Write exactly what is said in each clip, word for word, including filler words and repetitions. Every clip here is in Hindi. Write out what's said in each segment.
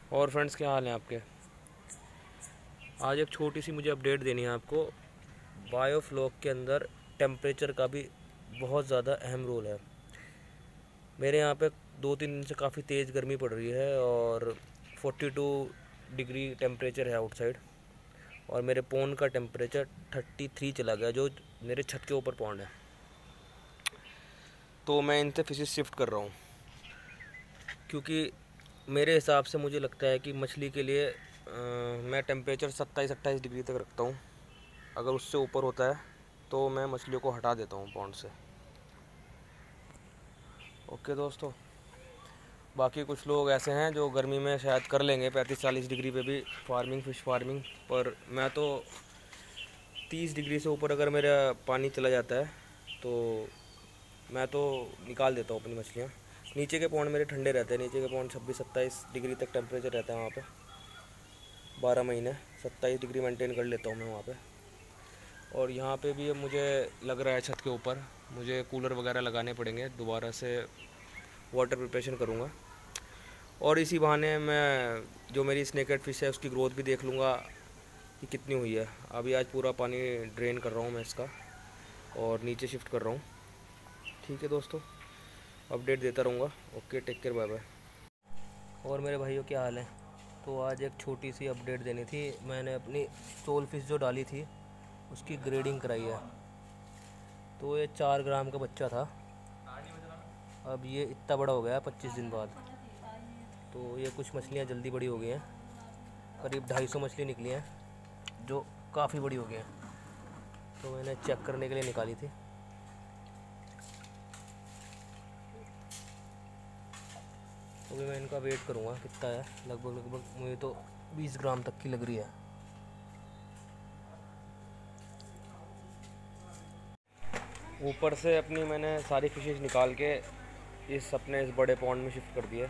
और फ्रेंड्स, क्या हाल है आपके। आज एक छोटी सी मुझे अपडेट देनी है आपको। बायोफ्लॉक के अंदर टेम्परेचर का भी बहुत ज़्यादा अहम रोल है। मेरे यहाँ पे दो तीन दिन से काफ़ी तेज़ गर्मी पड़ रही है और बयालीस डिग्री टेम्परेचर है आउटसाइड, और मेरे पॉन्ड का टेम्परेचर तैंतीस चला गया, जो मेरे छत के ऊपर पॉन्ड है। तो मैं इनसे फिशिस शिफ्ट कर रहा हूँ, क्योंकि मेरे हिसाब से मुझे लगता है कि मछली के लिए आ, मैं टेम्परेचर सत्ताईस अट्ठाईस डिग्री तक रखता हूँ। अगर उससे ऊपर होता है तो मैं मछलियों को हटा देता हूँ पॉन्ड से। ओके दोस्तों, बाकी कुछ लोग ऐसे हैं जो गर्मी में शायद कर लेंगे पैंतीस चालीस डिग्री पे भी फार्मिंग, फ़िश फार्मिंग, पर मैं तो तीस डिग्री से ऊपर अगर मेरा पानी चला जाता है तो मैं तो निकाल देता हूँ अपनी मछलियाँ। नीचे के पॉन्ड मेरे ठंडे रहते हैं, नीचे के पॉन्ड छब्बीस सत्ताईस डिग्री तक टेम्परेचर रहता है वहाँ पे। बारह महीने सत्ताईस डिग्री मेंटेन कर लेता हूँ मैं वहाँ पे। और यहाँ पे भी अब मुझे लग रहा है छत के ऊपर मुझे कूलर वगैरह लगाने पड़ेंगे, दोबारा से वाटर प्रिपरेशन करूँगा। और इसी बहाने मैं जो मेरी स्नेकेड फिश है उसकी ग्रोथ भी देख लूँगा कि कितनी हुई है। अभी आज पूरा पानी ड्रेन कर रहा हूँ मैं इसका और नीचे शिफ्ट कर रहा हूँ। ठीक है दोस्तों, अपडेट देता रहूँगा। Okay, take care, bye bye. और मेरे भाइयों, क्या हाल है। तो आज एक छोटी सी अपडेट देनी थी। मैंने अपनी सोल फिश जो डाली थी उसकी ग्रेडिंग कराई है। तो ये चार ग्राम का बच्चा था, अब ये इतना बड़ा हो गया है पच्चीस दिन बाद। तो ये कुछ मछलियाँ जल्दी बड़ी हो गई हैं, करीब ढाई सौ मछली निकली हैं जो काफ़ी बड़ी हो गई हैं। तो मैंने चेक करने के लिए निकाली थी। तो भी मैं इनका वेट करूँगा कितना है। लगभग लगभग मुझे तो बीस ग्राम तक की लग रही है। ऊपर से अपनी मैंने सारी फिशेज निकाल के इस अपने इस बड़े पॉन्ड में शिफ्ट कर दिए।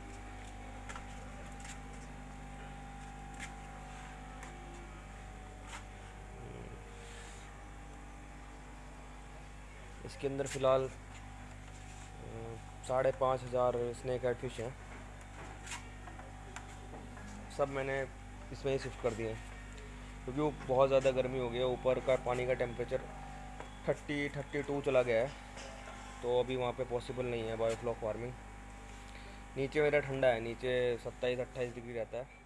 इसके अंदर फ़िलहाल साढ़े पाँच हज़ार स्नेक हेड फिश हैं। सब मैंने इसमें ही शिफ्ट कर दिए हैं, क्योंकि वो बहुत ज़्यादा गर्मी हो गई है। ऊपर का पानी का टेम्परेचर थर्टी थर्टी टू चला गया है, तो अभी वहाँ पे पॉसिबल नहीं है बायोफ्लॉक फार्मिंग। नीचे मेरा ठंडा है, नीचे सत्ताईस अट्ठाईस डिग्री रहता है।